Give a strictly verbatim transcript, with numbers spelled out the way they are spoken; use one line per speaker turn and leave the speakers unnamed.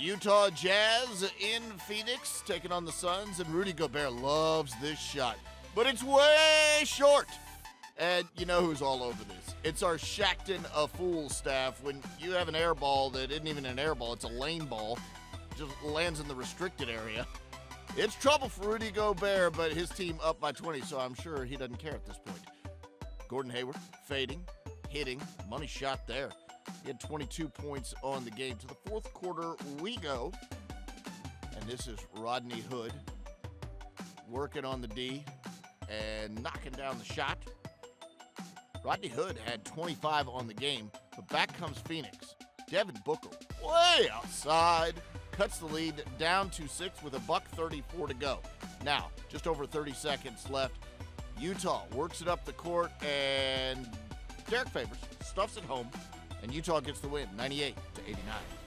Utah Jazz in Phoenix taking on the Suns, and Rudy Gobert loves this shot, but it's way short. And you know who's all over this? It's our Shaqtin' a Fool staff. When you have an air ball that isn't even an air ball, it's a lane ball, just lands in the restricted area. It's trouble for Rudy Gobert, but his team up by twenty, so I'm sure he doesn't care at this point. Gordon Hayward fading, hitting, money shot there. He had twenty-two points on the game. To the fourth quarter we go, and this is Rodney Hood working on the D and knocking down the shot. Rodney Hood had twenty-five on the game, but back comes Phoenix. Devin Booker way outside, cuts the lead down to six with a buck thirty-four to go. Now, just over thirty seconds left. Utah works it up the court, and Derek Favors stuffs it home, and Utah gets the win, ninety-eight to eighty-nine.